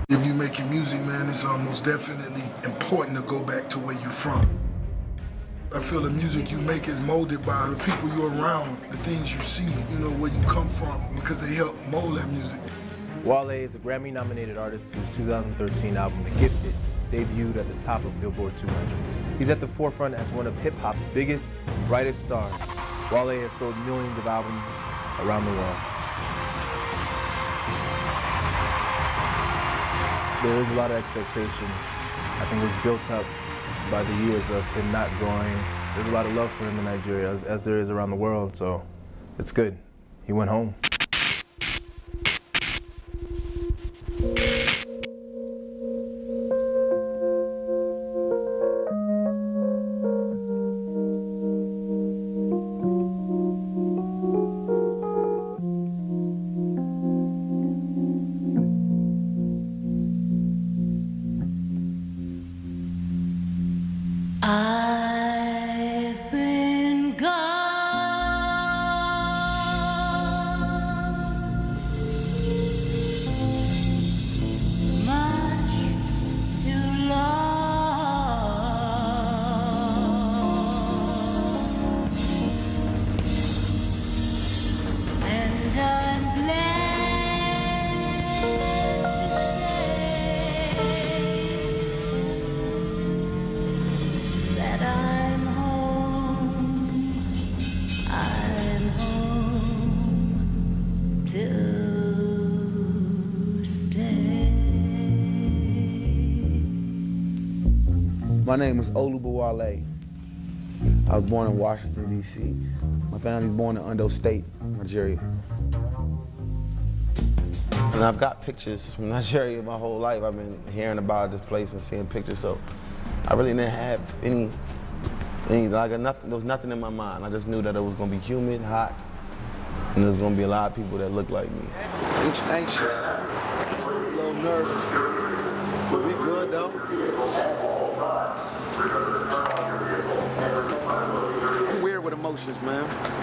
If you're making music, man, it's almost definitely important to go back to where you're from. I feel the music you make is molded by the people you're around, the things you see, you know, where you come from, because they help mold that music. Wale is a Grammy-nominated artist whose 2013 album, The Gifted, debuted at the top of Billboard 200. He's at the forefront as one of hip-hop's biggest, brightest stars. Wale has sold millions of albums around the world. There is a lot of expectation. I think it was built up by the years of him not going. There's a lot of love for him in Nigeria, as there is around the world, so it's good. He went home. I've been gone much too long, and I'm glad to say that I'm home to stay. My name is Wale. I was born in Washington, D.C. My family's born in Ondo State, Nigeria. And I've got pictures from Nigeria my whole life. I've been hearing about this place and seeing pictures, so I really didn't have any like nothing. There was nothing in my mind. I just knew that it was gonna be humid, hot, and there's gonna be a lot of people that look like me. Anxious, a little nervous, but we good though. I'm weird with emotions, man.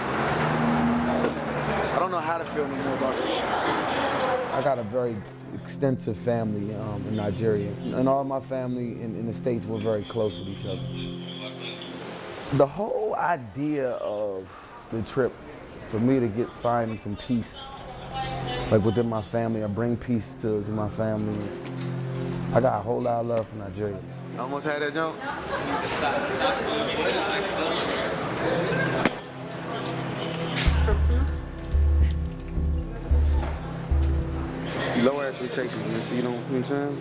I don't know how to feel anymore about this. I got a very extensive family in Nigeria, and all my family in the States were very close with each other. The whole idea of the trip, for me to find some peace, like within my family, I bring peace to my family. I got a whole lot of love for Nigeria. Almost had that jump. Lower expectations, man, so you know what I'm saying?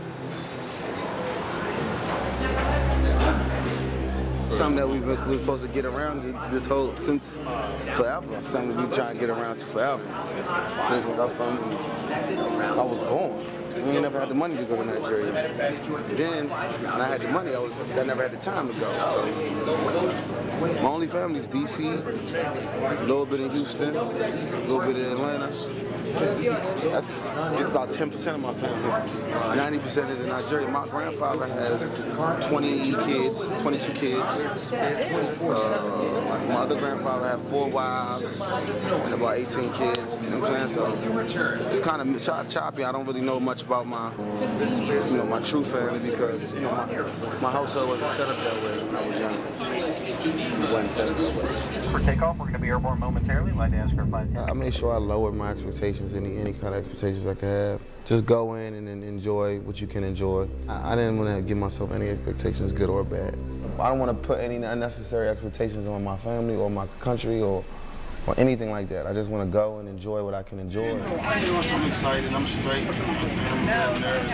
Something that we're supposed to get around this whole, since forever. Something we trying to get around to forever. Since I was born. We ain't never had the money to go to Nigeria. Then, when I had the money, I never had the time to go. So, my only family is DC, a little bit in Houston, a little bit in Atlanta. That's about 10% of my family. 90% is in Nigeria. My grandfather has 20 kids, 22 kids. My other grandfather had 4 wives and about 18 kids. You know what I'm saying? So it's kind of choppy. I don't really know much about my true family because my household wasn't set up that way when I was young. It wasn't set up that way. For takeoff, we're going to be airborne momentarily. I'd like to ask for flight. I made sure I lowered my expectations, any kind of expectations I could have. Just go in and enjoy what you can enjoy. I didn't want to give myself any expectations, good or bad. I don't want to put any unnecessary expectations on my family or my country or anything like that. I just want to go and enjoy what I can enjoy. I'm excited, I'm straight. I'm nervous.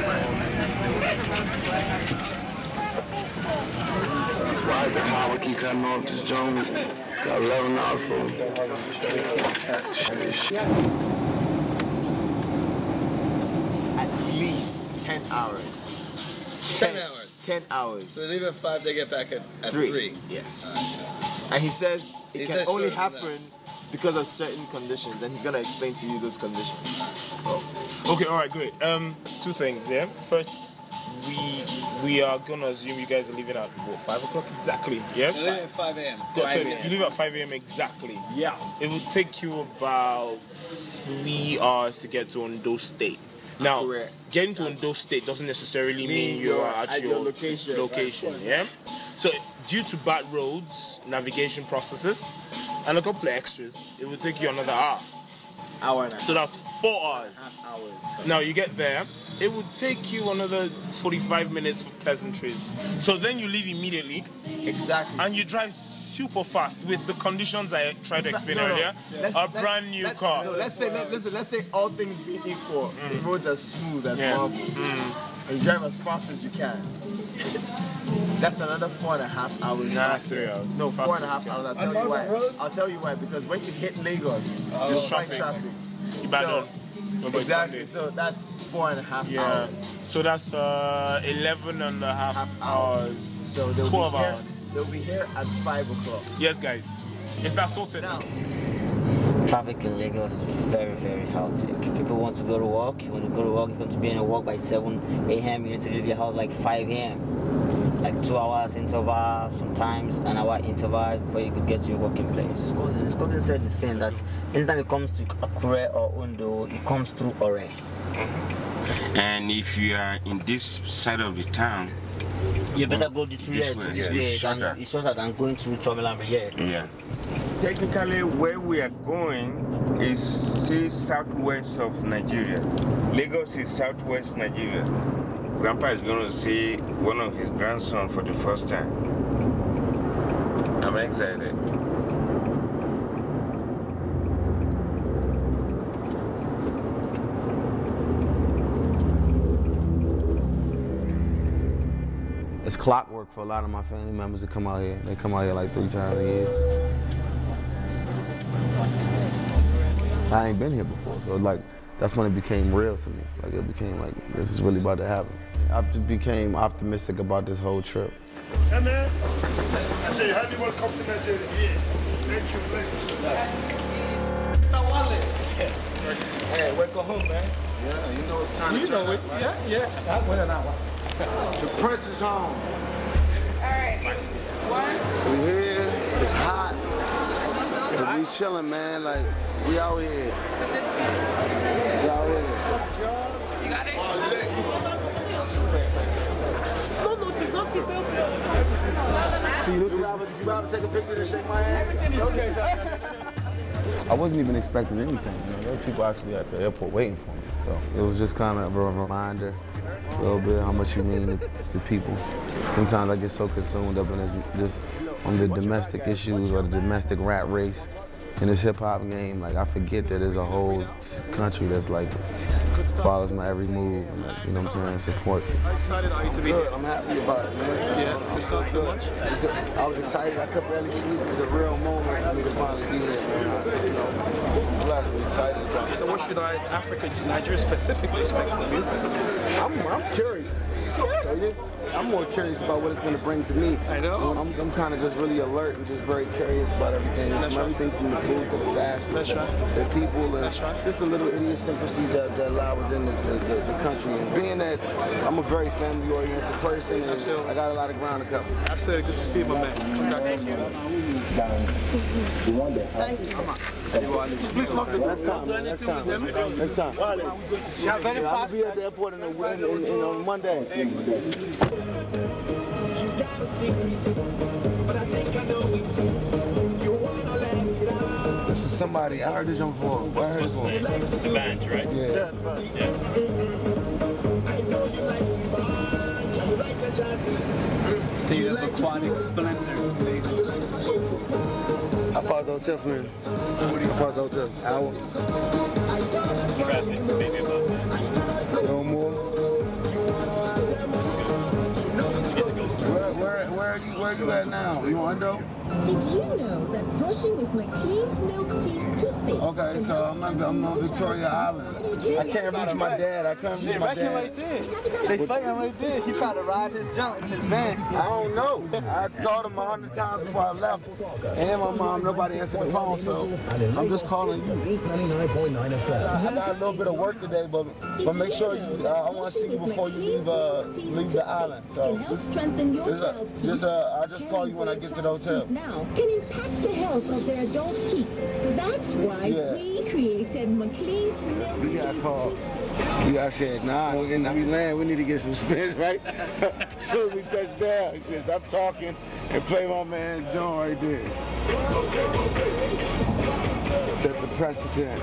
That's why the power keep cutting off. Just Jones got 11 hours for me. At least 10 hours. 10 hours? 10 hours. So they leave at 5, they get back at 3? Yes. And he says it can only happen because of certain conditions, and he's going to explain to you those conditions. Okay, all right, great. 2 things, yeah? First, we are going to assume you guys are leaving at, what, 5 o'clock exactly? Yeah? You're leaving at 5 a.m. You leave at 5 a.m. exactly. Yeah. It will take you about 3 hours to get to Ondo State. Now, Correct. getting to Ondo State doesn't necessarily mean you are at your location. Yeah. So, due to bad roads, navigation processes, and a couple of extras, it will take you another hour. Hour and a half. So that's 4 hours. Hours. Now you get there, it would take you another 45 minutes for pleasantries. So then you leave immediately. Exactly. And you drive super fast with the conditions I tried to explain earlier. Brand new car. No, let's say all things being equal, the roads are smooth as marble, and you drive as fast as you can. That's another 4.5 hours. Nah, it's 3 hours. No, 4.5 hours. I'll tell you why. I'll tell you why. Because when you hit Lagos, there's traffic. Exactly. So that's 4.5 hours. So that's 11 and a half hours. So 12 hours. They'll be here at 5 o'clock. Yes, guys. It's that sorted now. Traffic in Lagos is very, very hectic. People want to go to work. You want to go to work, you want to be in a work by 7 a.m. You need to leave your house like 5 a.m. Like 2 hours interval, sometimes an hour interval before you could get to your working place. Scotland said the same, that anytime it comes to Akure or Ondo, it comes through Ore. And if you are in this side of the town, you better go this way. It's shorter than going through Chomelambe here. Yeah. Technically, where we are going is southwest of Nigeria. Lagos is southwest Nigeria. Grandpa is going to see one of his grandsons for the first time. I'm excited. It's clockwork for a lot of my family members to come out here. They come out here like 3 times a year. I ain't been here before, so like that's when it became real to me. Like it became like, this is really about to happen. I just became optimistic about this whole trip. Hey man, I say highly welcome to Nigeria. Yeah. Thank you, Wale. Hey, welcome home, man. Yeah, you know it's time to turn up, right? Yeah. The prince is home. Alright. We here, it's hot. But we chilling, man. Like, we out here. We out here. You got it? See, you ever take a picture and shake my hand? Okay. I wasn't even expecting anything. You know, there were people actually at the airport waiting for me. So it was just kind of a reminder, a little bit how much you mean to people. Sometimes I get so consumed up in this on the domestic issues or the domestic rat race in this hip hop game. Like I forget that there's a whole country that's like follows my every move and like, you know what I'm saying, supports me. How excited are you to be here? I'm happy about it, man. Yeah, it's not too much. I was excited. I could barely sleep. It was a real moment for me to finally be here, man. You know, I'm blessed. I'm excited about it. So what should Africa, Nigeria specifically expect from you? I'm curious. So I'm more curious about what it's going to bring to me. I know. I'm kind of just really alert and just very curious about everything. That's from right. everything from the food to the fashion, That's right. to people, and That's right. just the little idiosyncrasies that lie within the country. And being that I'm a very family-oriented person, and I got a lot of ground to cover. Absolutely. Good to see you, my man. Congratulations. Next time, man. Next time. Next time. I'll be at the airport on Monday. This is somebody, I heard this young before. Where I heard this before? The band, right? Yeah. State of aquatic splendor. How far is the hotel from here? How far is the hotel? Hour? Traffic, maybe about No more? Where are you at now? You on Undo? Did you know that brushing with McLean's Milk Teeth toothpaste? Okay, so I'm on Victoria Island. I can't reach my dad. I can't reach my dad. Right there. They fighting right there. He tried to ride his jump in his van. I don't know. I called him 100 times before I left. And my mom, nobody answered the phone, so I'm just calling you. 89.9 FM. I got a little bit of work today, but make sure you. I want to see you before you leave the island. So I'll just call you when I get to the hotel. Now can impact the health of their adult teeth. That's why we created McLean's Milk Teeth toothpaste. I said, nah, and we land, we need to get some spins, right? As soon as we touch down, he said, stop talking and play my man John right there. Set the precedent.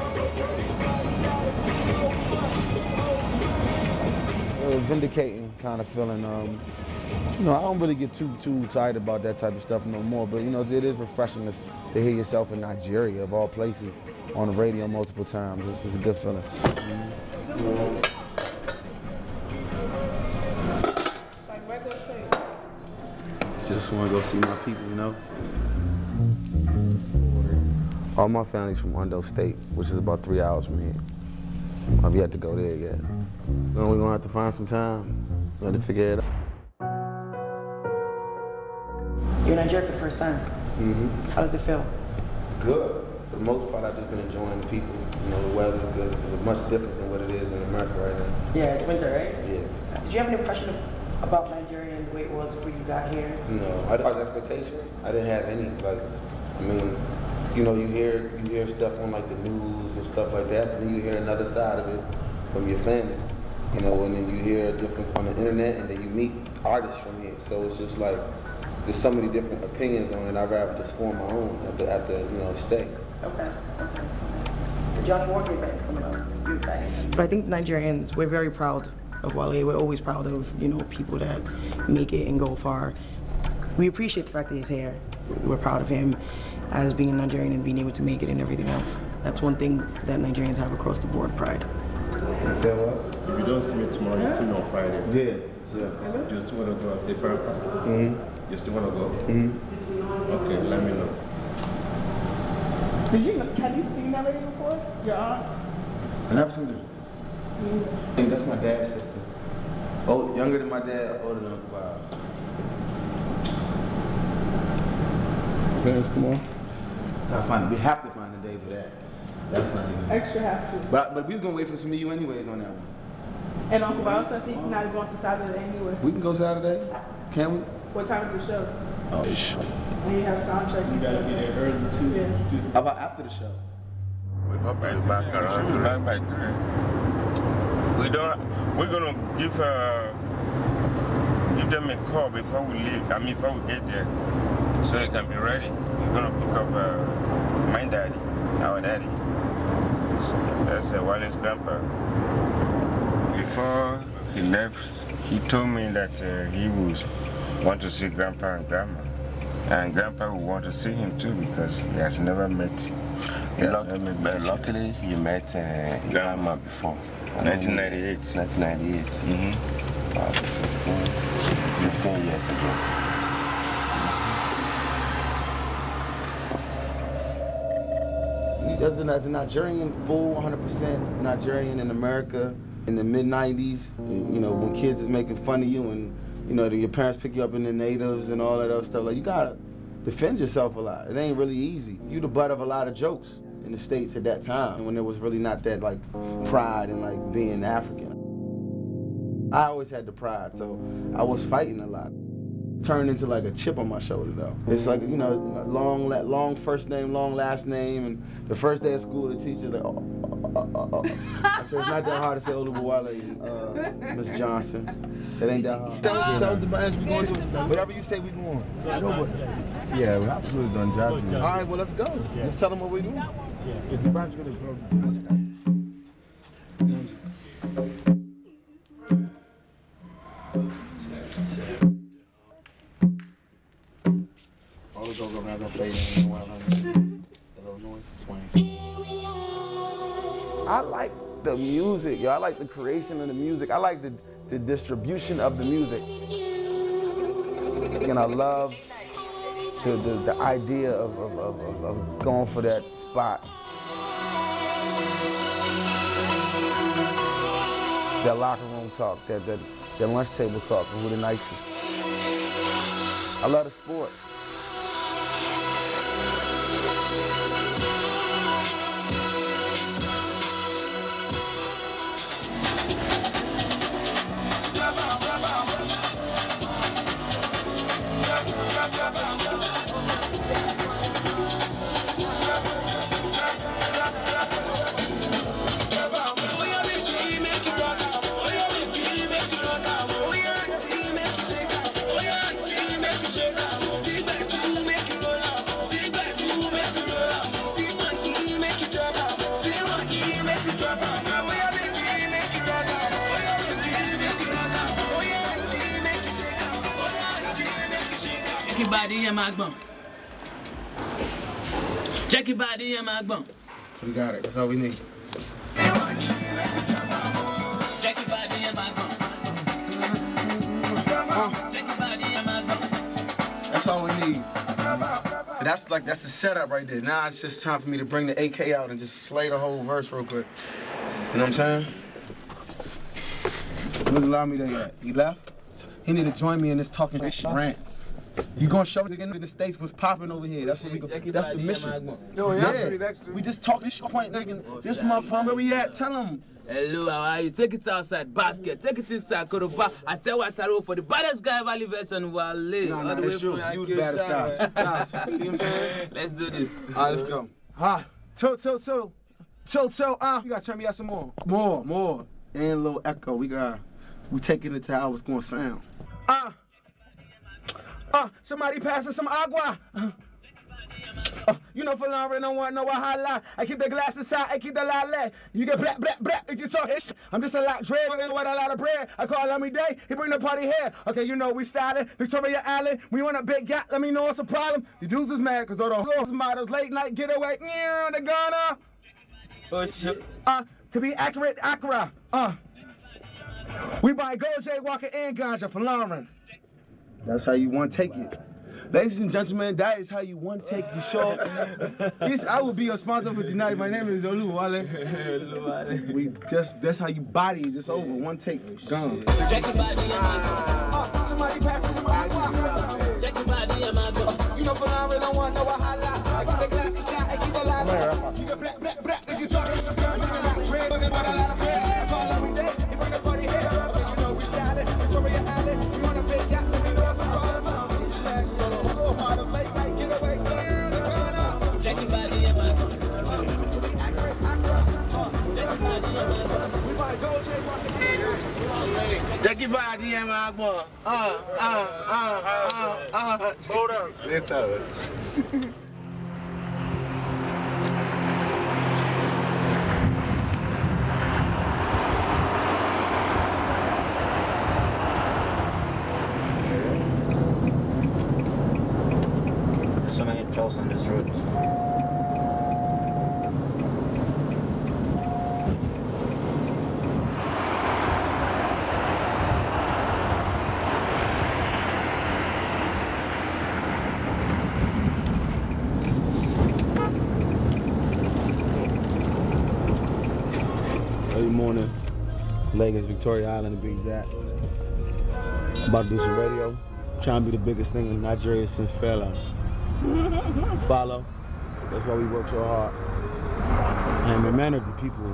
Vindicating kind of feeling. You know, I don't really get too tired about that type of stuff no more, but you know, it is refreshing to hear yourself in Nigeria, of all places, on the radio multiple times. It's a good feeling. Just want to go see my people, you know. All my family's from Ondo State, which is about 3 hours from here. I've yet to go there yet. We're gonna have to find some time. We have to figure it out. You're in Nigeria for the first time. Mm-hmm. How does it feel? It's good. For the most part, I've just been enjoying the people. You know, the weather's good. It's much different than what it is in America right now. Yeah, it's winter, right? Yeah. Did you have an impression about Nigeria and the way it was before you got here? No, I had expectations. I didn't have any. Like, I mean, you know, you hear stuff on like the news and stuff like that, but then you hear another side of it from your family. You know, and then you hear a difference on the internet, and then you meet artists from here. So it's just like, there's so many different opinions on it. I'd rather just form my own after you know, stay. Okay. The Johnny Walker event is coming up. You excited? But I think Nigerians, we're very proud of Wale. We're always proud of, you know, people that make it and go far. We appreciate the fact that he's here. We're proud of him as being a Nigerian and being able to make it and everything else. That's one thing that Nigerians have across the board, pride. If you don't see me tomorrow, you see me on Friday. Yeah. You still want to go and say Papa? Mm-hmm. You still want to go? Mm-hmm. Okay, let me know. Have you seen that lady before? Your aunt? I never seen her. Mm-hmm. That's my dad's sister. Oh, younger than my dad, older than Uncle Bob. Parents tomorrow? We have to find a day for that. That's not even. Extra have to. But we was gonna wait for some of you anyways on that one. And Uncle Bob says he's not going to Saturday anyway. We can go Saturday. Can we? What time is the show? Oh, And you have sound check. You gotta be there early too. Yeah. How about after the show? We're back around 3. Back by 3. We're gonna give them a call before we leave. I mean, before we get there, so they can be ready. We're gonna pick up my daddy, our daddy. So that's Wale's grandpa. Before he left, he told me that he would want to see grandpa and grandma. And grandpa would want to see him too because he has never met. Luckily, he met grandma before. 1998. 1998. Mm-hmm. 15 years ago. As a Nigerian, full 100% Nigerian in America in the mid-90s, you know, when kids is making fun of you and, you know, your parents pick you up in the natives and all that other stuff, like, you gotta defend yourself a lot. It ain't really easy. You the butt of a lot of jokes in the States at that time when there was really not that, like, pride in, like, being African. I always had the pride, so I was fighting a lot. Turned into like a chip on my shoulder though. It's like, you know, long first name, long last name, and the first day of school the teacher's like, I said, it's not that hard to say Wale, Miss Johnson. It ain't that hard. Tell us the branch we going to. Whatever you say we going. Yeah, we absolutely done jazzy. All right, well let's go. Yeah. Let's tell them what we doing. Yeah. Is the branch gonna go? I like the music, yo. I like the creation of the music. I like the distribution of the music. And I love the idea of going for that spot. That locker room talk, that lunch table talk, who the nicest. I love the sport. Make you your body and my bum. Check your body and my bum. We got it. That's all we need. Check your body and my bum. Check your body and my bum. That's all we need. So that's the setup right there. Now it's just time for me to bring the AK out and just slay the whole verse real quick. You know what I'm saying? Where's Lami there yet? He left? He need to join me in this talking shit rant. You gonna show us again in the States what's popping over here. That's what we go. That's the mission. Yo, Yeah. We just talk this point, nigga. This motherfucker, where we at? Tell him. Hello, how are you? Take it outside, basket. Take it inside, Koroba. I tell what I wrote for the baddest guy ever lived on Wale. Nah, that's true. You the baddest guy. See what I'm saying? Let's do this. All right, let's go. Ha. Chill. You gotta turn me out some more. More. And a little echo. We taking it to how it's gonna sound. Somebody passing some agua. You know, for Lauren, don't want no wahala. I keep the glass inside, I keep the lale. You get black, if you talk his. I'm just a lot dread, with a lot of bread. I call Lami Day, he bring the party here. Okay, you know we started. Victoria Island, we want a big yacht, let me know what's the problem. The dudes is mad, cause all those models, late night getaway, they're gonna. Oh, shit. To be accurate, Accra. We buy gold jaywalker and ganja for Lauren. That's how you want to take it. Ladies and gentlemen, that is how you want to take the show. I will be your sponsor for tonight. My name is Olu Wale. That's how you body it, just over. One take, gone. Check your body and my bum. Somebody passing some agua. Check your body and my bum. You know, for Lauren, don't want no wahala. I keep the glass inside, I keep the lala. You get black, if you talk this, I'm just a lot dread, but a lot of bread. I call every day, he bring the party here. You know we started, Victoria Island, we want a big yacht, let me know what's the problem. Check your body and my bum. Check your body and my bum. Hold on. So many trolls on this route. Early morning, Lagos, Victoria Island to be exact. About to do some radio. Trying to be the biggest thing in Nigeria since Fela. Follow. That's why we work so hard. And we manage the people.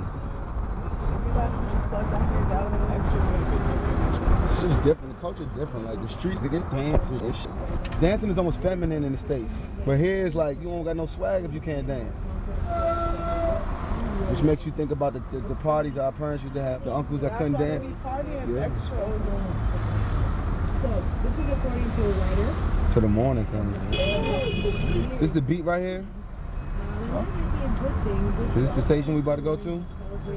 It's just different. The culture is different. Like the streets, they get dancing and shit. Dancing is almost feminine in the States. But here it's like you don't got no swag if you can't dance. Which makes you think about the parties our parents used to have, the uncles that couldn't dance. Yeah. So, this is according to a writer. To the morning coming. This is the beat right here? Is this the station we about to go to?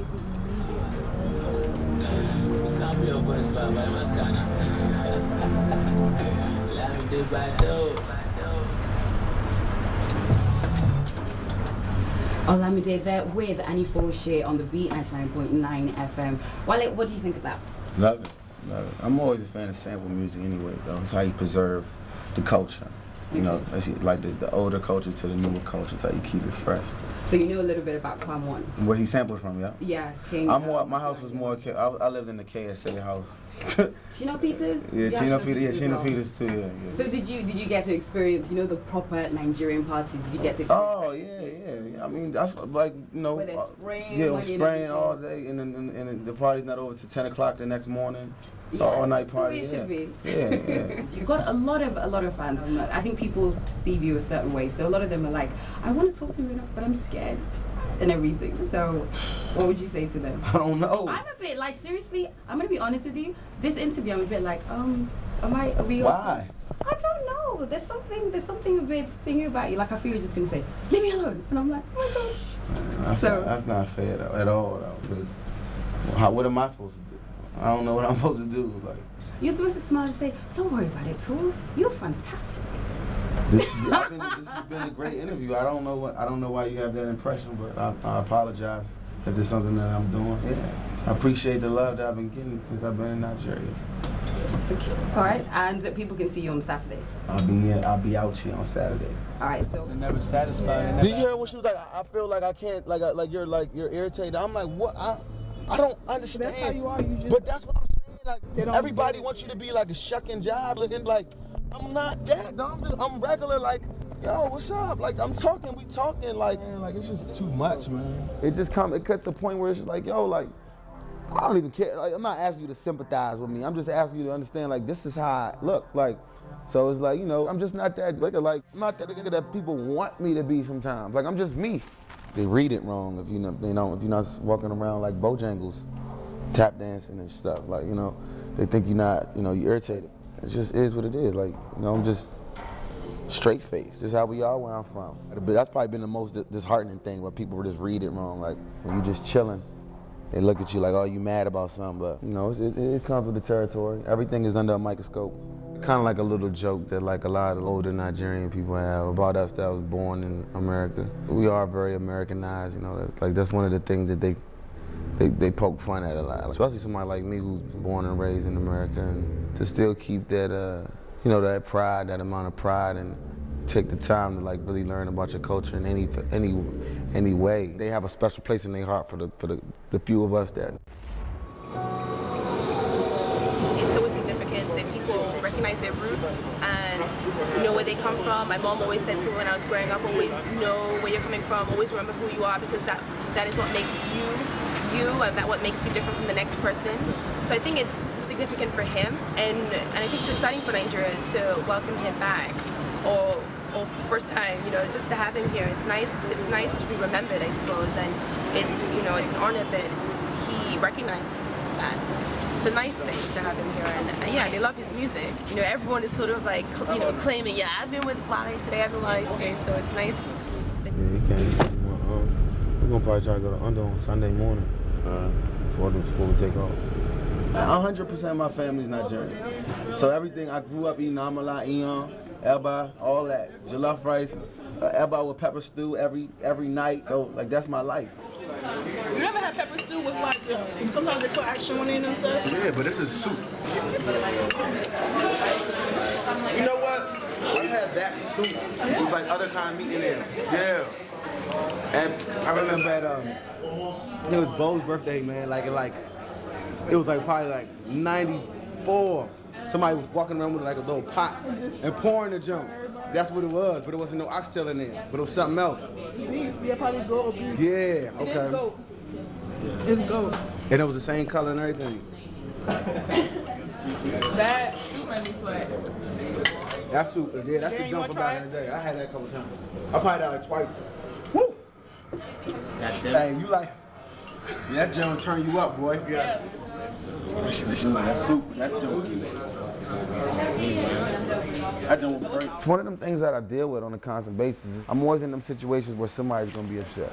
Olamide there with Annie Fauché on the beat 99.9 FM. Wale, what do you think of that? Love it. I'm always a fan of sample music anyways, though. It's how you preserve the culture. You know, like the older culture to the newer culture. It's how you keep it fresh. So you know a little bit about Kwam One? Where he sampled from, yeah? Yeah, King. My house was more, I lived in the KSA house. Chino Peters? Yeah, Chino Peters too, yeah. So did you get to experience, the proper Nigerian parties? Did you get to experience? Oh, yeah. I mean, that's like, where they're spraying? Yeah, it was spraying all day, and then the party's not over till 10 o'clock the next morning. Yeah, all night party. It should be. Yeah. You've got a lot of fans, and I think people perceive you a certain way. So a lot of them are like, I want to talk to you, but I'm scared, and everything. So, what would you say to them? I don't know. I'm a bit like, seriously. I'm gonna be honest with you. This interview, I'm a bit like, are we? Why? I don't know. There's something a bit thingy about you. Like I feel you're just gonna say, leave me alone, and I'm like, oh my gosh. That's not fair at all, though. Because what am I supposed to do? I don't know what I'm supposed to do. Like, you're supposed to smile and say, don't worry about it, Tools. You're fantastic. This has been a great interview. I don't know why you have that impression, but I apologize if there's something that I'm doing. Yeah, I appreciate the love that I've been getting since I've been in Nigeria. All right, and people can see you on Saturday. I'll be out here on Saturday. All right, so. They're never satisfied. Did you hear when she was like, I feel like I can't, like you're irritated. I'm like, what? I don't understand. That's how you are. But that's what I'm saying. Like everybody wants you to be like a shucking job, looking like I'm not that. I'm regular. Like, yo, what's up? Like we talking. Like, man, like it's just too much, man. It cuts to a point where it's just like, yo, like. I don't even care. Like, I'm not asking you to sympathize with me. I'm just asking you to understand, like, this is how I look. Like, so it's like, you know, I'm just not that nigga. Like, I'm not that nigga that people want me to be sometimes. Like, I'm just me. They read it wrong if if you're not walking around like Bojangles, tap dancing and stuff. Like, you know, they think you're not, you're irritated. It just is what it is. Like, I'm just straight face. This is how we are where I'm from. But that's probably been the most disheartening thing where people just read it wrong. Like, when you just chilling. They look at you like, oh, you mad about something, but it comes with the territory. Everything is under a microscope. Kind of like a little joke that like a lot of older Nigerian people have about us that was born in America. We are very Americanized, that's one of the things that they poke fun at a lot. Especially somebody like me who's born and raised in America, and to still keep that, that pride, that amount of pride, and take the time to like really learn about your culture in any way. They have a special place in their heart for the few of us that. It's always significant that people recognize their roots and know where they come from. My mom always said to me when I was growing up, always know where you're coming from, always remember who you are, because that is what makes you, and that what makes you different from the next person. So I think it's significant for him, and I think it's exciting for Nigeria to welcome him back, or for the first time, just to have him here. It's nice to be remembered, I suppose, and it's an honor that he recognizes that. It's a nice thing to have him here, and yeah, they love his music. Everyone is sort of like, claiming, yeah, I've been with Wale today, I've been with Wale today, so it's nice. Yeah, he can't. We're gonna probably try to go to Under on Sunday morning before we take off. 100% of my family's Nigerian, so everything I grew up eating amala, iyan, eba, all that, jollof rice, eba with pepper stew every night. So like that's my life. You never had pepper stew with like sometimes they put action in and stuff? Yeah, but this is soup. You know what? I had that soup with like other kind of meat in there. Yeah. And I remember it was Bo's birthday, man. It was probably 94. Somebody was walking around with like a little pot and pouring the junk. That's what it was, but it wasn't no oxtail in there. But it was something else. Yeah, probably goat or beef. Yeah, okay. It is goat. It's goat. And it was the same color and everything. That soup made me sweat. That soup, yeah, that's the junk from back in the day. I had that a couple times. I probably had it twice. Woo! Hey, you like, that junk turn you up, boy. Yeah. That soup, that junk was great. It's one of them things that I deal with on a constant basis. I'm always in them situations where somebody's gonna be upset.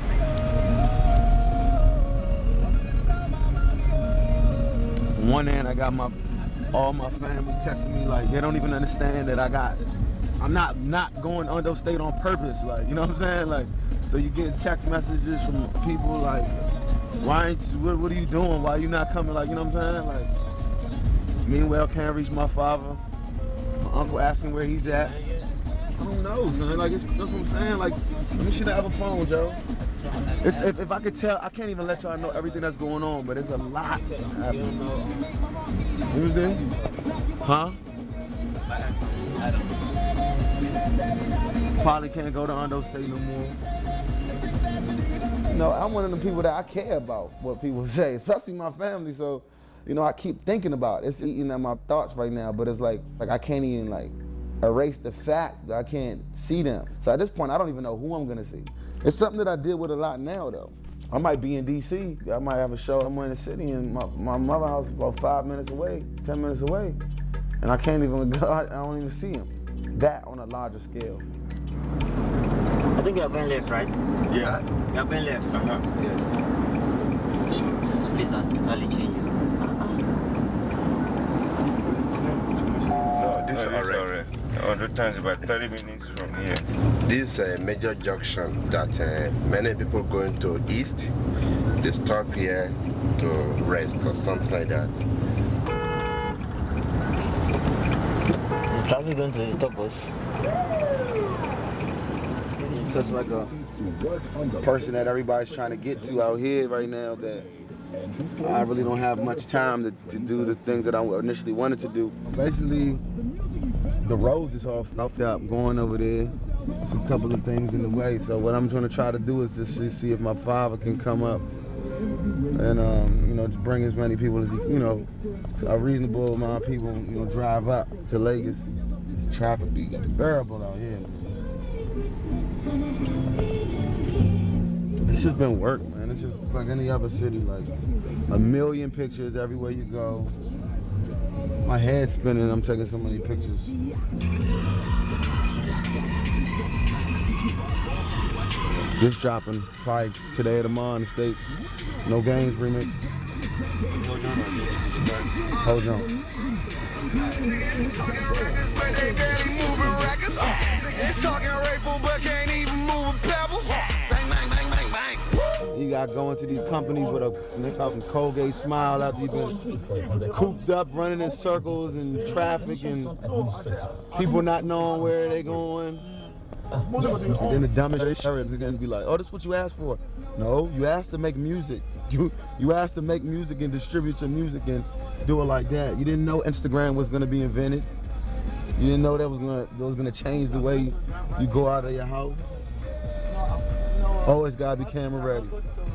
On one hand, I got all my family texting me like they don't even understand that I'm not going Undo State on purpose, like, you know what I'm saying? Like, so you get text messages from people like, why ain't you, what are you doing? Why are you not coming? Like, you know what I'm saying? Like, meanwhile, can't reach my father. My uncle asking where he's at. I don't know, son. Like, that's what I'm saying. Like, let me see the other phone, Joe. If I could tell, I can't even let y'all know everything that's going on, but there's a lot happening. You know what I'm saying? Huh? Probably can't go to Undo State no more. You know, I'm one of the people that I care about what people say, especially my family. So, I keep thinking about it. It's eating at my thoughts right now, but it's like I can't even erase the fact that I can't see them. So at this point, I don't even know who I'm gonna see. It's something that I deal with a lot now, though. I might be in D.C. I might have a show somewhere in the city, and my mother's house is about 5 minutes away, 10 minutes away, and I can't even go. I don't even see him. That on a larger scale. I think you're going left, right? Yeah. You're going left. Yes. This place has totally changed. No, this is alright. Oh, Town is about 30 minutes from here. This is a major junction that many people going to east, they stop here to rest or something like that. Is traffic going to stop us? Such like a person that everybody's trying to get to out here right now that I really don't have much time to do the things that I initially wanted to do. Basically, the roads is all fucked up going over there. There's a couple of things in the way. So what I'm trying to try to do is just see if my father can come up and you know, just bring as many people as he, you know, a reasonable amount of people, you know, drive up to Lagos. This traffic be terrible out here. It's just been work, man. It's just like any other city, like a million pictures everywhere you go. My head's spinning, I'm taking so many pictures. This dropping probably today or tomorrow in the States. No Games remix. Hold on. You got going to these companies with a Colgate smile after you've been cooped up, running in circles and traffic and people not knowing where they're going. And then the dumbest shit is gonna be like, oh, this is what you asked for. No, you asked to make music. You asked to make music and distribute your music and do it like that. You didn't know Instagram was gonna be invented. You didn't know that was gonna change the way you go out of your house. Always gotta be camera ready.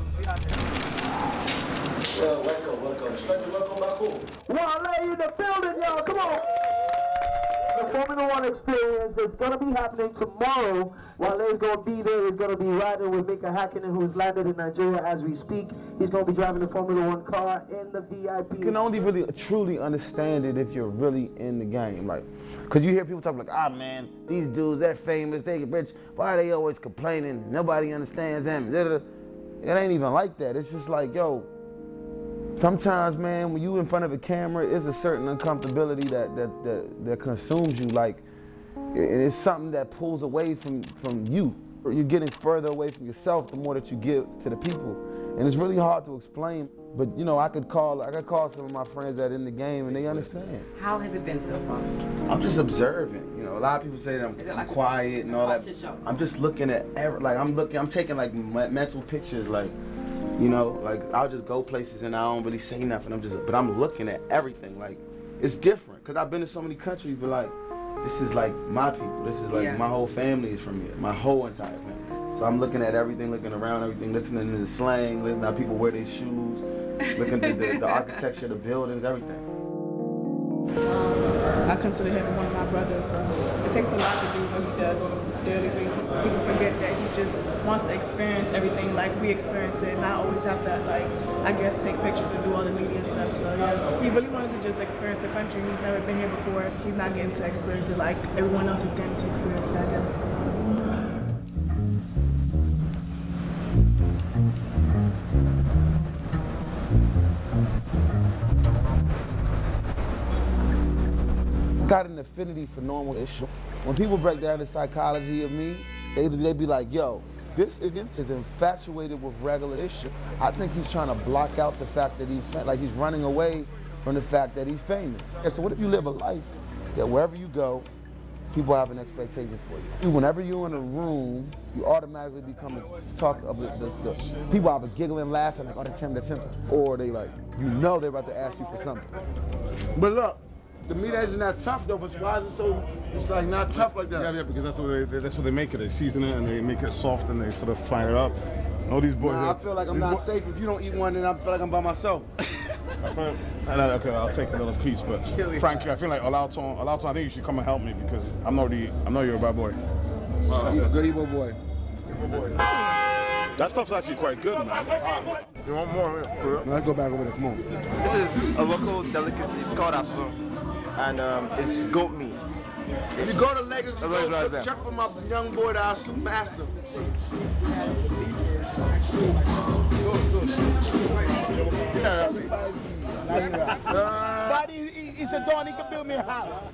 Well, welcome. Special welcome back home. Wale in the building, y'all. Come on. The Formula One experience is going to be happening tomorrow. Wale is going to be there. He's going to be riding with Mika Hakkinen, who's landed in Nigeria as we speak. He's going to be driving the Formula One car in the VIP. You can only really truly understand it if you're really in the game. Like, because you hear people talk like, ah, man, these dudes, they're famous, they rich. Why are they always complaining? Nobody understands them. It ain't even like that. It's just like, yo, sometimes, man, when you in front of a camera, it's a certain uncomfortability that consumes you. Like, it's something that pulls away from you. You're getting further away from yourself the more that you give to the people. And it's really hard to explain. But, you know, I could call some of my friends that are in the game and they understand. How has it been so far? I'm just observing. You know, a lot of people say that I'm quiet and all that. I'm just looking at I'm taking like mental pictures, like, you know, like I'll just go places and I don't really say nothing. But I'm looking at everything. Like, it's different because I've been to so many countries, but like, this is like my people. This is like my whole family is from here. My whole entire family. So I'm looking at everything, looking around everything, listening to the slang, listening to how people wear their shoes, looking at the architecture, the buildings, everything. I consider him one of my brothers. So it takes a lot to do what he does on a daily basis. People forget that he just wants to experience everything like we experience it, and I always have to, like, I guess, take pictures and do all the media stuff. So yeah, he really wanted to just experience the country. He's never been here before. He's not getting to experience it like everyone else is getting to experience it, I guess. Got an affinity for normal issue. When people break down the psychology of me, they be like, yo, this is infatuated with regular issue. I think he's trying to block out the fact that he's running away from the fact that he's famous. And so what if you live a life that wherever you go, people have an expectation for you? Whenever you're in a room, you automatically become a talk of the people either giggling, laughing, like, oh, that's him, or they like, you know they're about to ask you for something. But look, the meat isn't that tough though, but why is it so, it's like not tough like that? Yeah, because that's what they make it. They season it and they make it soft and they sort of fry it up. All these boys. Nah, I feel like I'm not safe if you don't eat one, then I feel like I'm by myself. Okay, I'll take a little piece, but frankly, I feel like Olauton, I think you should come and help me because I'm not your bad boy. Good Igbo boy. That stuff's actually quite good, man. You want more? Let's go back over there, come on. This is a local delicacy. It's called asu, and it's goat meat. If you go to Lagos, you go check for my young boy, the asu master. But he's St. Dawn, he can build me a house.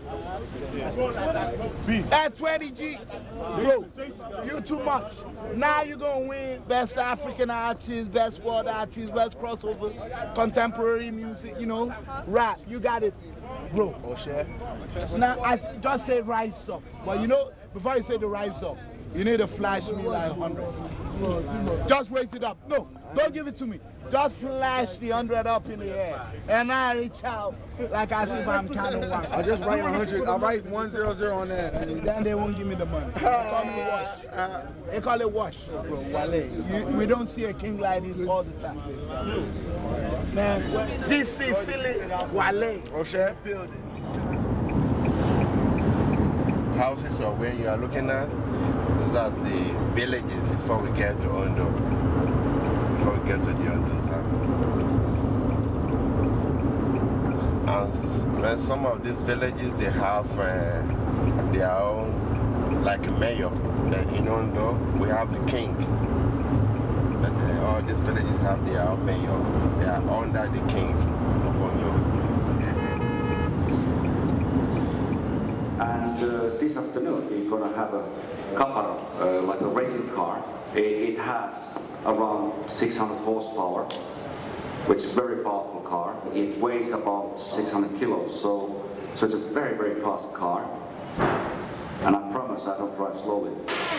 That's 20G. Bro, you too much. Now you're going to win Best African Artist, Best World Artist, Best Crossover, Contemporary Music, you know, rap. You got it, bro. Oh, shit. Now, I just say rise up. But you know, before you say the rise up, you need to flash me like 100. Just raise it up. No, don't give it to me. Just flash the 100 up in the air. And I reach out like as if I'm counting one. I'll just write 100. I'll write 100 on that. Then they won't give me the money. They call me wash. They call it wash, bro. Wale. We don't see a king like this all the time. Man, this is Philly Wale. Rocher. Houses or where you are looking at, that's the villages before we get to Ondo. Before we get to the Ondo town. And some of these villages, they have their own, like a mayor. In Ondo, we have the king. But all these villages have their own mayor. They are under the king of Ondo. And this afternoon, we're going to have a Caparo, like a racing car. It has around 600 horsepower, which is a very powerful car. It weighs about 600 kilos, so it's a very, very fast car. And I promise I don't drive slowly.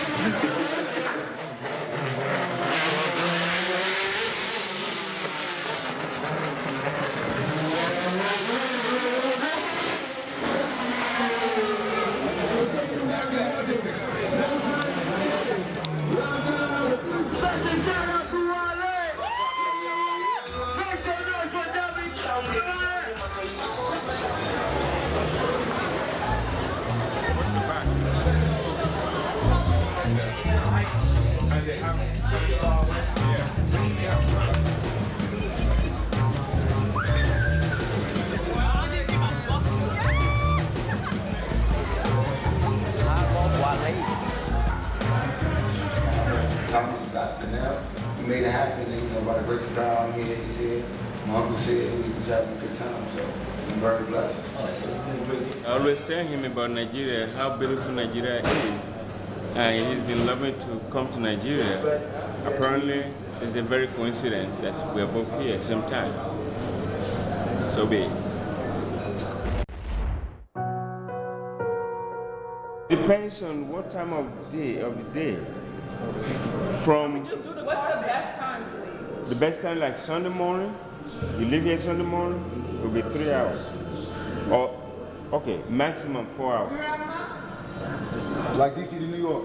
He made it happen, and, you know, by the grace of God, I'm here, he's here. My uncle said we was having a good time, so I'm very blessed. I always tell him about Nigeria, how beautiful Nigeria is. And he's been loving to come to Nigeria. Apparently, it's a very coincidence that we are both here at the same time. So be it. Depends on what time of the day. From What's the best time to leave? the best time, like Sunday morning, you leave here Sunday morning, it will be 3 hours. Or, okay, maximum 4 hours. Like DC to New York.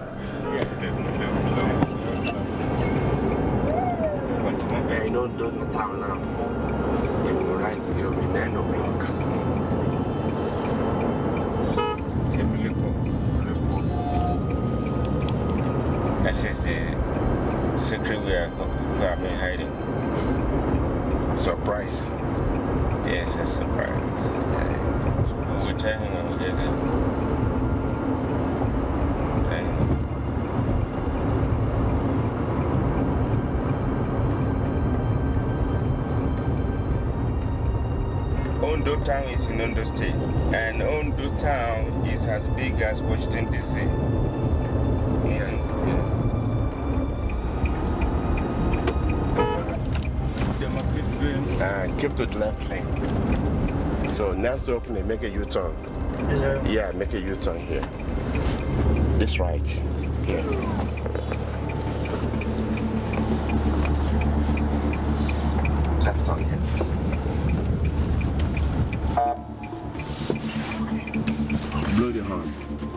Yeah, you know, those in town now. You go right to your 9 o'clock. That is the secret we have been hiding. Surprise. Yes, a surprise. Yeah. We'll tell him when we get there. Tell him. Ondo town is in Ondo State, and Ondo town is as big as Washington DC. Yes, yes. Keep to the left lane. So next opening, make a U-turn. Yeah, make a U-turn here. This right. Here. Left turn, yes. Blow the horn.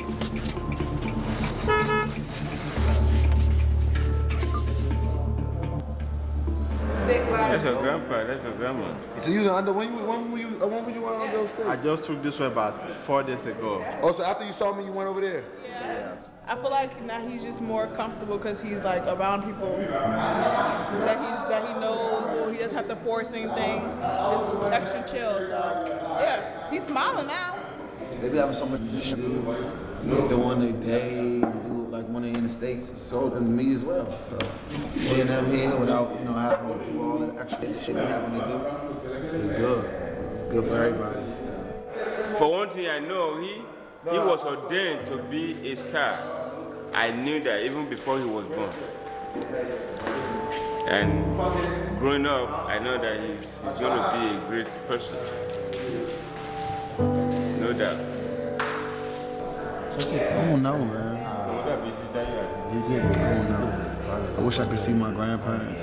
That's your grandpa, that's your grandma. So you under when were you on those states? I just took this one about 4 days ago. Oh, so after you saw me, you went over there? Yeah. I feel like now he's just more comfortable because he's like around people that he knows. He doesn't have to force anything. It's extra chill. So yeah, he's smiling now. They be having so much to do, doing their day, do like when they're in the States, so does me as well. So seeing them here without, you know, having to do all the extra shit we having to do is good. It's good for everybody. For one thing I know, he was ordained to be a star. I knew that even before he was born. And growing up, I know that he's going to be a great person. No doubt. I don't know, man. I don't know. I wish I could see my grandparents.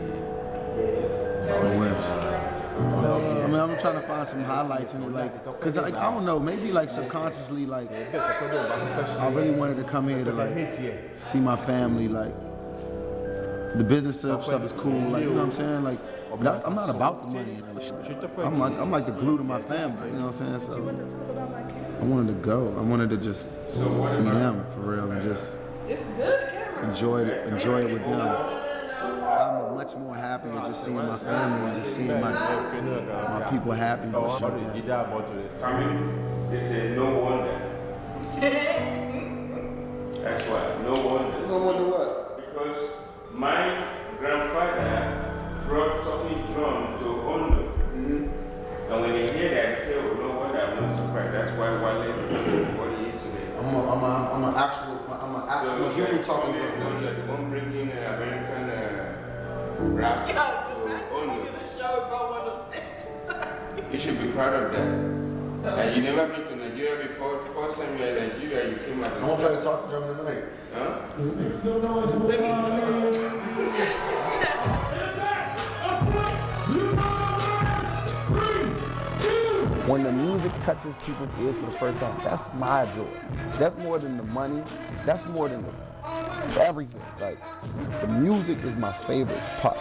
I wish. I mean, I'm trying to find some highlights in it, like, cause like, I don't know, maybe like subconsciously, like, I really wanted to come here to like see my family, like, the business stuff is cool, like, you know what I'm saying, like, I'm not about the money and shit. I'm like the glue to my family, you know what I'm saying, so I wanted to go, I wanted to just see them for real and just enjoy it with them. I'm much more happier just seeing my family and just seeing my people happy and shit like that. They say no wonder. That's why, no wonder. No wonder what? Because my grandfather brought talking drum to Ondo. And when they hear that, they say, oh, no wonder, I'm not surprised. That's why Wale is what he is today. I'm an actual human talking drum. The one bringing American rap to Ondo. You should be proud of that. And you never been to Nigeria before. First time you're in Nigeria, you came as a I'm going to play the talking drum tonight. Huh? When the music touches people's ears for the first time, that's my joy. That's more than the money. That's more than everything. Like, the music is my favorite part.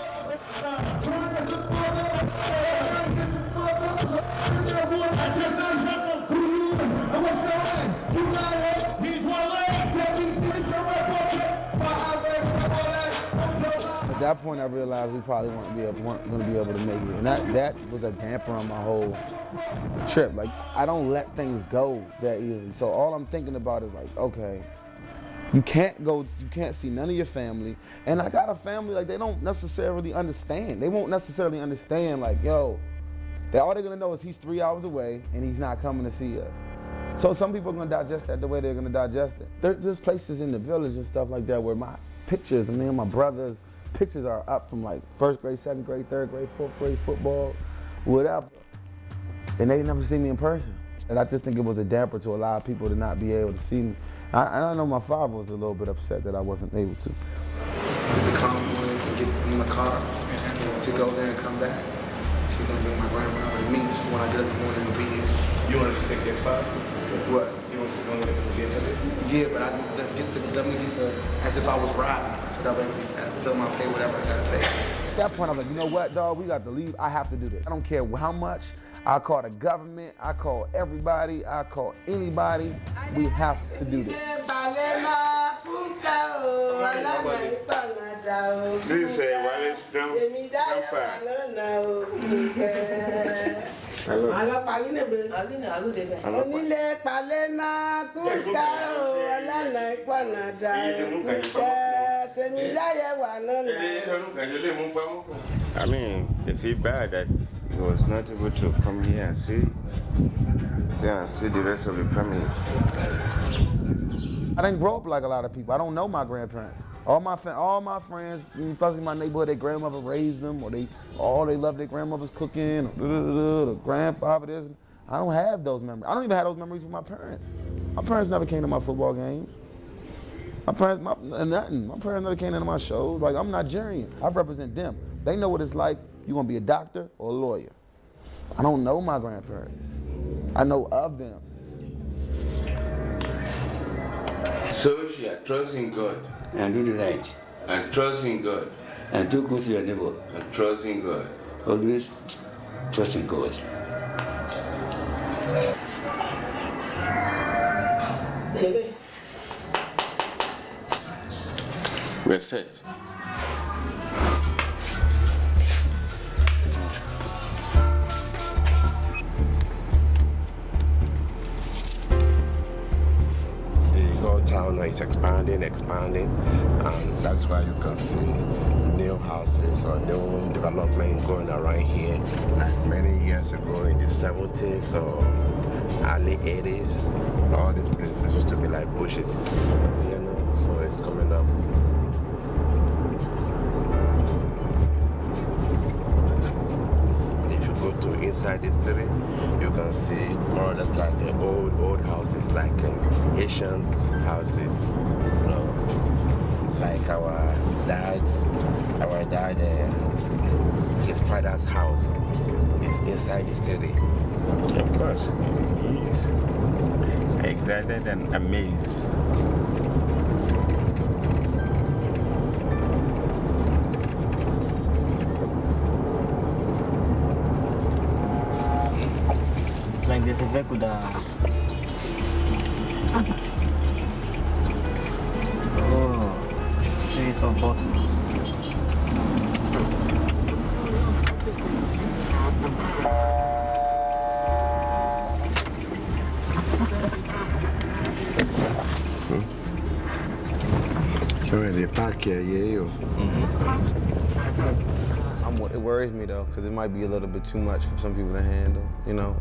At that point, I realized we probably weren't going to be able to make it. And that was a damper on my whole trip. Like, I don't let things go that easily. So all I'm thinking about is like, okay, you can't see none of your family. And I got a family, like, they don't necessarily understand. They won't necessarily understand, like, yo, all they're going to know is he's 3 hours away and he's not coming to see us. So some people are going to digest that the way they're going to digest it. There's places in the village and stuff like that where my pictures, me and my brothers, pictures are up from like 1st grade, 2nd grade, 3rd grade, 4th grade football, whatever. And they never see me in person. And I just think it was a damper to a lot of people to not be able to see me. I know my father was a little bit upset that I wasn't able to. Get the convoy and get in the car to go there and come back. So he's gonna bring my grandfather to me, so when I get up in the morning, he'll be here. You want to just take their spot? What? You want to go with it? Yeah, but let me get the, as if I was riding, so that way it'll be fast. Tell them I'll pay whatever I gotta pay. At that point, I was like, you know what, dog, we got to leave. I have to do this. I don't care how much. I call the government, I call everybody, I call anybody. We have to do this. This is Wale's grandpa. Hello. I mean, they feel bad that he was not able to come here and see the rest of the family. I didn't grow up like a lot of people. I don't know my grandparents. All my friends, especially in my neighborhood, their grandmother raised them, or they love their grandmother's cooking, or the grandfather this. I don't have those memories. I don't even have those memories with my parents. My parents never came to my football games. My parents never came to my shows. Like, I'm Nigerian. I represent them. They know what it's like. You're gonna be a doctor or a lawyer. I don't know my grandparents. I know of them. So you are trusting God. And do the right. And trusting God. And do good to your neighbor. And trusting God. Always trusting God. We're set. Town is expanding, and that's why you can see new houses or new development going around here. Like many years ago in the 70s or early 80s, all these places used to be like bushes, you know, so it's coming up. If you go to inside the city, you can see more or less like the old houses, like Haitians houses, you know, like our dad, his father's house is inside the city. Of course, he is excited and amazed. It's like there's a vehicle that... Oh, series of bottles. It worries me though, because it might be a little bit too much for some people to handle, you know.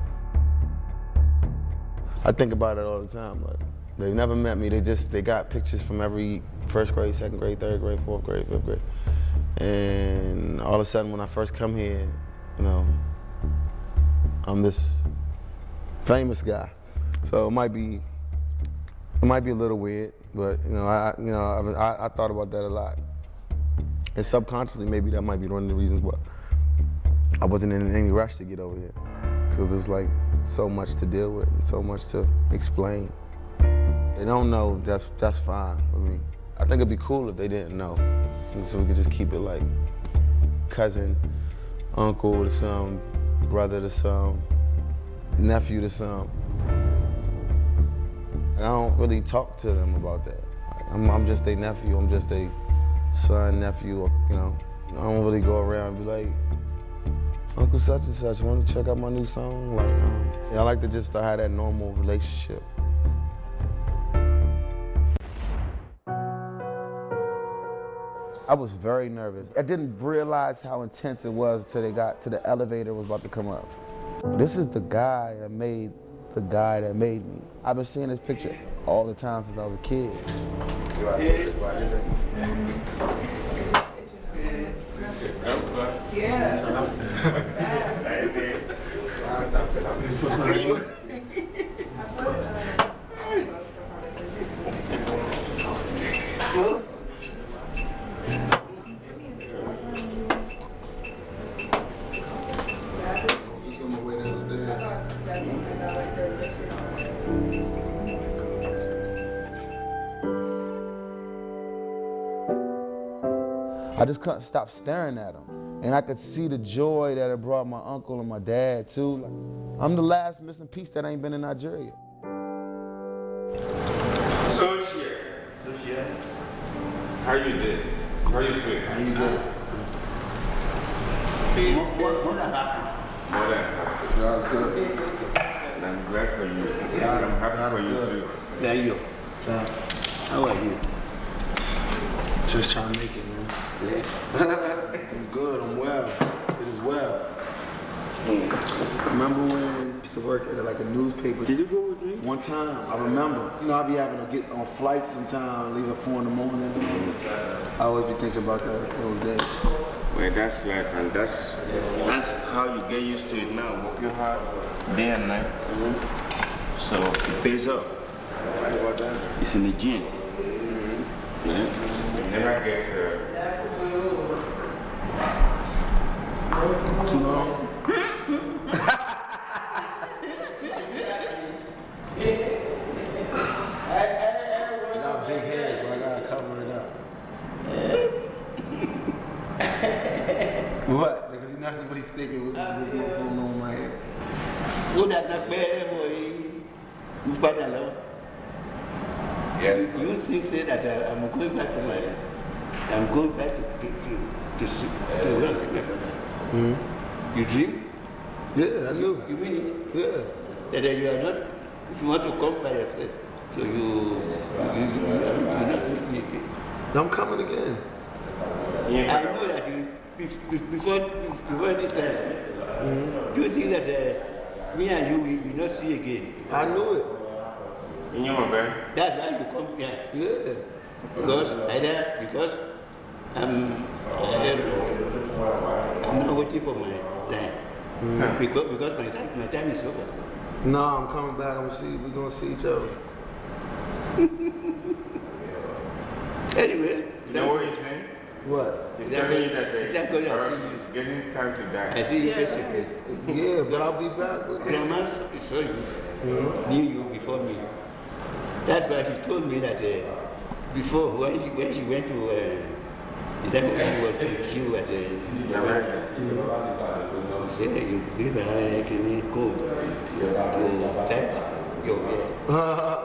I think about it all the time. Like, they've never met me. They got pictures from every first grade, second grade, third grade, fourth grade, fifth grade. And all of a sudden when I first come here, you know, I'm this famous guy. So it might be a little weird, but you know, I thought about that a lot. And subconsciously, maybe that might be one of the reasons why I wasn't in any rush to get over here. Because there's like so much to deal with and so much to explain. They don't know, that's fine with me. I think it'd be cool if they didn't know. And so we could just keep it like cousin, uncle to some, brother to some, nephew to some. I don't really talk to them about that. I'm just their nephew, I'm just their son, nephew, you know. I don't really go around and be like, Uncle such and such, want to check out my new song? Like, yeah, I like to just have that normal relationship. I was very nervous. I didn't realize how intense it was until they got to the elevator was about to come up. This is the guy that made the guy that made me. I've been seeing this picture all the time since I was a kid. I just couldn't stop staring at him. And I could see the joy that it brought my uncle and my dad too. Like, I'm the last missing piece that ain't been in Nigeria. So how you did? How you feel? How you did? More than happy. God's good. And I'm glad for you. I'm happy for you too. There you go. How are you? Just trying to make it, man. Yeah. I'm good, I'm well. It is well. Remember when I used to work at like a newspaper? Did you go with me? One time, I remember. You know, I'd be having to get on flights sometimes, leave at 4 in the morning. I always be thinking about those days. Well, that's life, and that's how you get used to it now. Working hard, day and night. So it pays up. Right about that. It's in the gym. Yeah. You never get too long. I got big hair, so I gotta cover it up. What? Because that's what he's thinking was what's going on in my head. You still say that I'm going back to my, I'm going back to work for that. Mm-hmm. You dream? Yeah, I do. You mean it? Yeah. That you are not, if you want to come by yourself, so you are not with me again. I'm coming again. I know that you, before this time, do you think that me and you, we not see again. I knew it. In your man. That's why you come here. Yeah. Because I'm not waiting for my time. Because my time is over. No, I'm coming back. We're gonna see each other. Anyway. You know what he's saying? What? He's telling you that it's getting time to die. I see you face to face. Yeah, but I'll be back. Grandma saw you. Knew you before me. That's why she told me that before, when she went to, is that when she was with you at she said, you give her, can you go to tent your hair?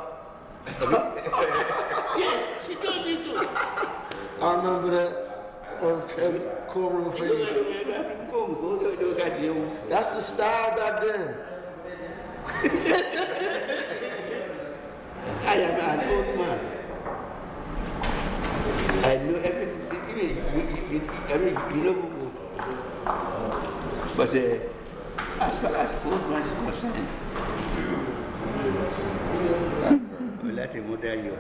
Yes, she told me so. I remember that. Courtroom face. That's the style back then. I am an old man. I know everything. You know. But as far as old man is concerned, Lati mother you.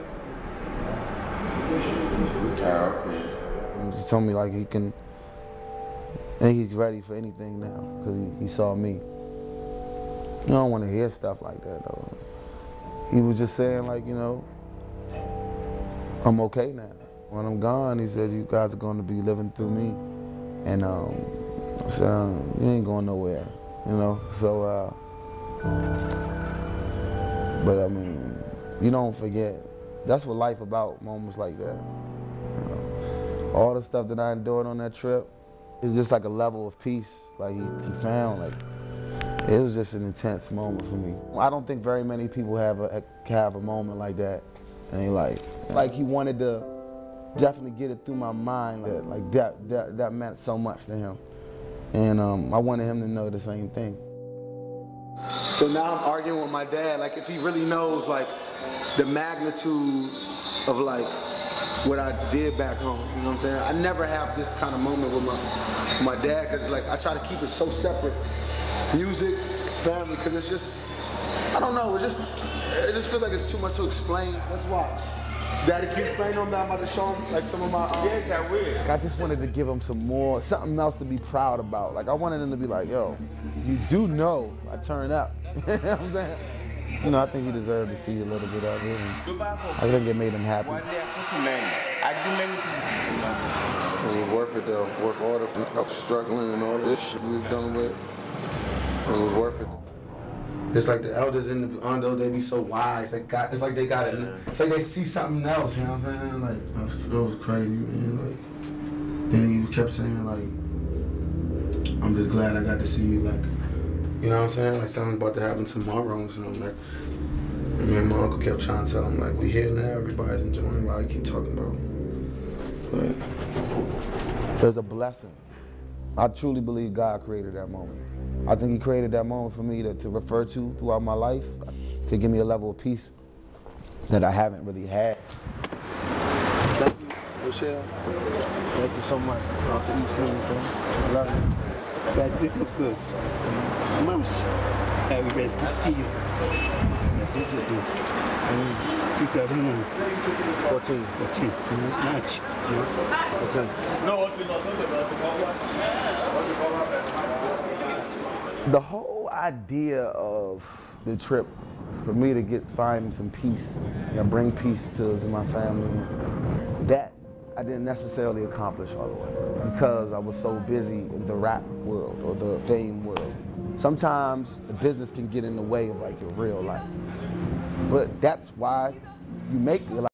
He told me like he can, and he's ready for anything now because he saw me. You don't want to hear stuff like that though. He was just saying like, you know, I'm okay now. When I'm gone, he said, you guys are going to be living through me, and so you ain't going nowhere, you know. So, but I mean, you don't forget. That's what life about, moments like that. You know, all the stuff that I endured on that trip is just like a level of peace. Like he found, like it was just an intense moment for me. I don't think very many people have a moment like that in their life. Like he wanted to definitely get it through my mind that meant so much to him, and I wanted him to know the same thing. So now I'm arguing with my dad, like if he really knows like the magnitude of like what I did back home, you know what I'm saying? I never have this kind of moment with my dad, because like I try to keep it so separate. Music, family, because it's just, I don't know, it just feels like it's too much to explain. That's why. Daddy, can you explain to him that I'm about to show him like some of my Yes, I will. I just wanted to give him something else to be proud about. Like I wanted him to be like, yo, you do know I turn up. You know what I'm saying? You know, I think he deserved to see a little bit of it. I think it made him happy. It was worth it though. Worth all the struggling and all this shit we was dealing with. It was worth it. It's like the elders in the Ondo, they be so wise. It's like they got it. It's like they see something else. You know what I'm saying? Like it was crazy, man. Like then he kept saying like, I'm just glad I got to see you. Like, you know what I'm saying? Like something's about to happen tomorrow or something. Like, and me and my uncle kept trying to tell him like, we here now. Everybody's enjoying what I keep talking about. But there's a blessing. I truly believe God created that moment. I think he created that moment for me to refer to throughout my life, to give me a level of peace that I haven't really had. Thank you, Michelle. Thank you so much. I'll see you soon, bro. I love you. That bit of good. Months, I will respect to you. That bit of good. 2014. March. Okay. The whole idea of the trip, for me to find some peace, bring peace to my family, that I didn't necessarily accomplish all the way because I was so busy in the rap world or the fame world. Sometimes the business can get in the way of like your real life. But that's why you make a lot